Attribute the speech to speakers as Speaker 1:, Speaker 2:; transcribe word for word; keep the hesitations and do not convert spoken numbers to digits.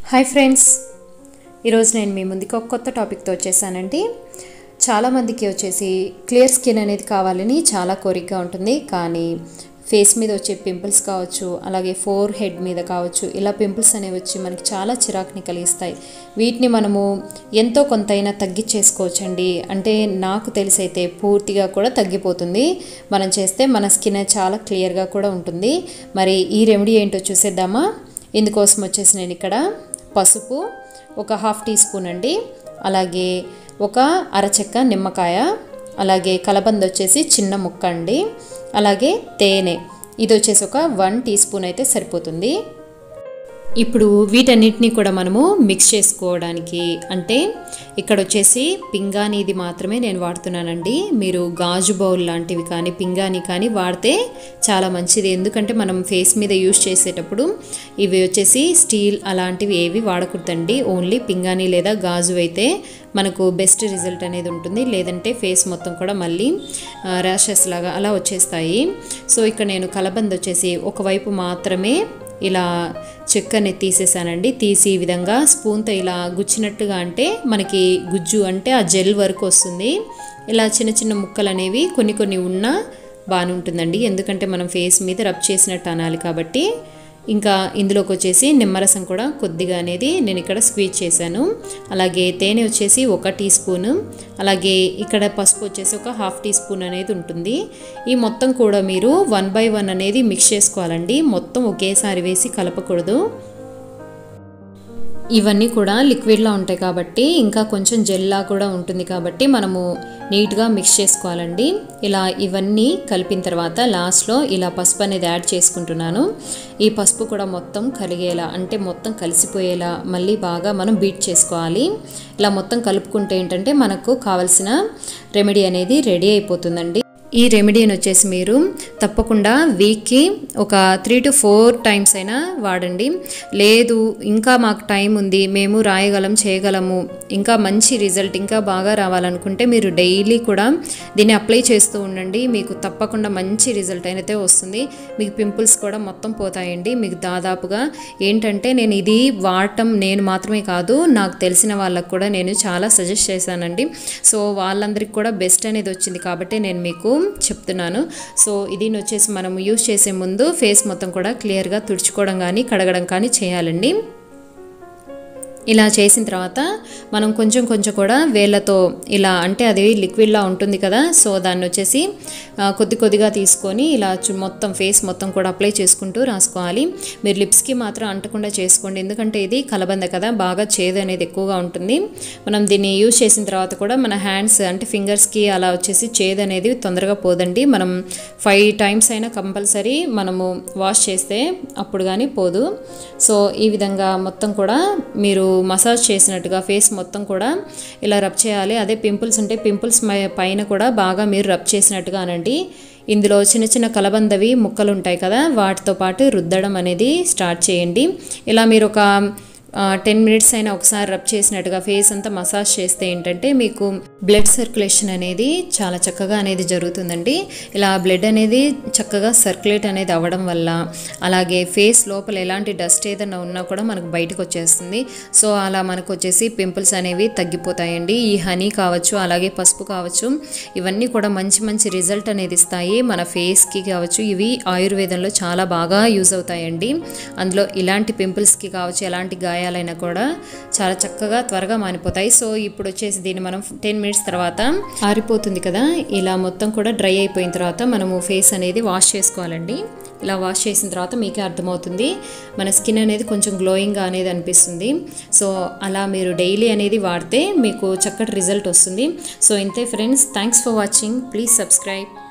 Speaker 1: Hi friends, ఈరోజు నేను మీ ముందుకు ఒక కొత్త టాపిక్తో వచ్చేసానండి. చాలామందికి వచ్చేసి క్లియర్ స్కిన్ అనేది కావాలని చాలా కోరికగా ఉంటుంది. కానీ ఫేస్ మీద వచ్చే పింపుల్స్ కావచ్చు, అలాగే ఫోర్ హెడ్ మీద కావచ్చు, ఇలా పింపుల్స్ అనేవి వచ్చి మనకి చాలా చిరాకుని కలిగిస్తాయి. వీటిని మనము ఎంతో కొంతైనా తగ్గించేసుకోవచ్చండి. అంటే నాకు తెలిసైతే పూర్తిగా కూడా తగ్గిపోతుంది మనం చేస్తే. మన స్కిన్ చాలా క్లియర్గా కూడా ఉంటుంది. మరి ఈ రెమెడీ ఏంటో చూసేద్దామా? ఇందుకోసం వచ్చేసి నేను ఇక్కడ పసుపు ఒక హాఫ్ టీ స్పూన్ అండి, అలాగే ఒక అరచెక్క నిమ్మకాయ, అలాగే కలబంద వచ్చేసి చిన్న ముక్క అండి, అలాగే తేనె ఇది వచ్చేసి ఒక వన్ టీ స్పూన్ అయితే సరిపోతుంది. ఇప్పుడు వీటన్నిటిని కూడా మనము మిక్స్ చేసుకోవడానికి, అంటే ఇక్కడ వచ్చేసి పింగాణీది మాత్రమే నేను వాడుతున్నానండి. మీరు గాజు బౌల్ లాంటివి కానీ పింగాణీ కానీ వాడితే చాలా మంచిది. ఎందుకంటే మనం ఫేస్ మీద యూజ్ చేసేటప్పుడు ఇవి వచ్చేసి స్టీల్ అలాంటివి ఏవి వాడకూడదండి. ఓన్లీ పింగాణీ లేదా గాజు అయితే మనకు బెస్ట్ రిజల్ట్ అనేది ఉంటుంది. లేదంటే ఫేస్ మొత్తం కూడా మళ్ళీ ర్యాషెస్ లాగా అలా వచ్చేస్తాయి. సో ఇక్కడ నేను కలబంద వచ్చేసి ఒకవైపు మాత్రమే ఇలా చెక్కని తీసేసానండి. తీసి ఈ విధంగా స్పూన్తో ఇలా గుచ్చినట్టుగా, అంటే మనకి గుజ్జు అంటే ఆ జెల్ వరకు వస్తుంది. ఇలా చిన్న చిన్న ముక్కలు అనేవి కొన్ని కొన్ని ఉన్నా బాగానే ఉంటుందండి. ఎందుకంటే మనం ఫేస్ మీద రబ్ చేసినట్టు అనాలి కాబట్టి. ఇంకా ఇందులోకి వచ్చేసి నిమ్మరసం కూడా కొద్దిగా అనేది నేను ఇక్కడ స్క్వీజ్ చేశాను. అలాగే తేనె వచ్చేసి ఒక టీ స్పూను, అలాగే ఇక్కడ పసుపు వచ్చేసి ఒక హాఫ్ టీ స్పూన్ అనేది ఉంటుంది. ఈ మొత్తం కూడా మీరు వన్ బై వన్ అనేది మిక్స్ చేసుకోవాలండి. మొత్తం ఒకేసారి వేసి కలపకూడదు. ఇవన్నీ కూడా లిక్విడ్లా ఉంటాయి కాబట్టి, ఇంకా కొంచెం జెల్లా కూడా ఉంటుంది కాబట్టి మనము నీట్గా మిక్స్ చేసుకోవాలండి. ఇలా ఇవన్నీ కలిపిన తర్వాత లాస్ట్లో ఇలా పసుపు అనేది యాడ్ చేసుకుంటున్నాను. ఈ పసుపు కూడా మొత్తం కలిగేలా, అంటే మొత్తం కలిసిపోయేలా మళ్ళీ బాగా మనం బీట్ చేసుకోవాలి. ఇలా మొత్తం కలుపుకుంటే ఏంటంటే మనకు కావలసిన రెమెడీ అనేది రెడీ అయిపోతుందండి. ఈ రెమెడీని వచ్చేసి మీరు తప్పకుండా వీక్కి ఒక త్రీ టు ఫోర్ టైమ్స్ అయినా వాడండి. లేదు ఇంకా మాకు టైం ఉంది, మేము రాయగలం చేయగలము, ఇంకా మంచి రిజల్ట్ ఇంకా బాగా రావాలనుకుంటే మీరు డైలీ కూడా దీన్ని అప్లై చేస్తూ ఉండండి. మీకు తప్పకుండా మంచి రిజల్ట్ అయితే వస్తుంది. మీకు పింపుల్స్ కూడా మొత్తం పోతాయండి. మీకు దాదాపుగా ఏంటంటే నేను ఇది వాడటం నేను మాత్రమే కాదు, నాకు తెలిసిన వాళ్ళకు కూడా నేను చాలా సజెస్ట్ చేశానండి. సో వాళ్ళందరికీ కూడా బెస్ట్ అనేది వచ్చింది కాబట్టి నేను మీకు చెప్తున్నాను. సో ఇది వచ్చేసి మనం యూజ్ చేసే ముందు ఫేస్ మొత్తం కూడా క్లియర్గా తుడుచుకోవడం కానీ కడగడం కానీ చేయాలండి. ఇలా చేసిన తర్వాత మనం కొంచెం కొంచెం కూడా వేళ్ళతో ఇలా, అంటే అది లిక్విడ్లా ఉంటుంది కదా, సో దాన్ని వచ్చేసి కొద్ది కొద్దిగా తీసుకొని ఇలా మొత్తం ఫేస్ మొత్తం కూడా అప్లై చేసుకుంటూ రాసుకోవాలి. మీరు లిప్స్కి మాత్రం అంటకుండా చేసుకోండి, ఎందుకంటే ఇది కలబంద కదా, బాగా చేదు అనేది ఎక్కువగా ఉంటుంది. మనం దీన్ని యూజ్ చేసిన తర్వాత కూడా మన హ్యాండ్స్ అంటే ఫింగర్స్కి అలా వచ్చేసి చేదు అనేది తొందరగా పోదండి. మనం ఫైవ్ టైమ్స్ అయినా కంపల్సరీ మనము వాష్ చేస్తే అప్పుడు కానీ పోదు. సో ఈ విధంగా మొత్తం కూడా మీరు మసాజ్ చేసినట్టుగా ఫేస్ మొత్తం కూడా ఇలా రబ్ చేయాలి. అదే పింపుల్స్ ఉంటే పింపుల్స్ పైన కూడా బాగా మీరు రబ్ చేసినట్టుగా అనండి. ఇందులో చిన్న చిన్న కలబందవి ముక్కలు ఉంటాయి కదా, వాటితో పాటు రుద్దడం అనేది స్టార్ట్ చేయండి. ఇలా మీరు ఒక టెన్ మినిట్స్ అయినా ఒకసారి రబ్ చేసినట్టుగా ఫేస్ అంతా మసాజ్ చేస్తే ఏంటంటే మీకు బ్లడ్ సర్క్యులేషన్ అనేది చాలా చక్కగా అనేది జరుగుతుందండి. ఇలా బ్లడ్ అనేది చక్కగా సర్క్యులేట్ అనేది అవ్వడం వల్ల, అలాగే ఫేస్ లోపల ఎలాంటి డస్ట్ ఏదైనా ఉన్నా కూడా మనకు బయటకు వచ్చేస్తుంది. సో అలా మనకు వచ్చేసి పింపుల్స్ అనేవి తగ్గిపోతాయండి. ఈ హనీ కావచ్చు, అలాగే పసుపు కావచ్చు, ఇవన్నీ కూడా మంచి మంచి రిజల్ట్ అనేది ఇస్తాయి మన ఫేస్కి కావచ్చు. ఇవి ఆయుర్వేదంలో చాలా బాగా యూజ్ అవుతాయండి. అందులో ఇలాంటి పింపుల్స్కి కావచ్చు, ఎలాంటి గాయ అయినా కూడా చాలా చక్కగా త్వరగా మానిపోతాయి. సో ఇప్పుడు వచ్చేసి దీన్ని మనం టెన్ మినిట్స్ తర్వాత ఆరిపోతుంది కదా, ఇలా మొత్తం కూడా డ్రై అయిపోయిన తర్వాత మనము ఫేస్ అనేది వాష్ చేసుకోవాలండి. ఇలా వాష్ చేసిన తర్వాత మీకే అర్థమవుతుంది మన స్కిన్ అనేది కొంచెం గ్లోయింగ్గా అనేది అనిపిస్తుంది. సో అలా మీరు డైలీ అనేది వాడితే మీకు చక్కటి రిజల్ట్ వస్తుంది. సో ఇంతే friends, thanks for watching. Please subscribe.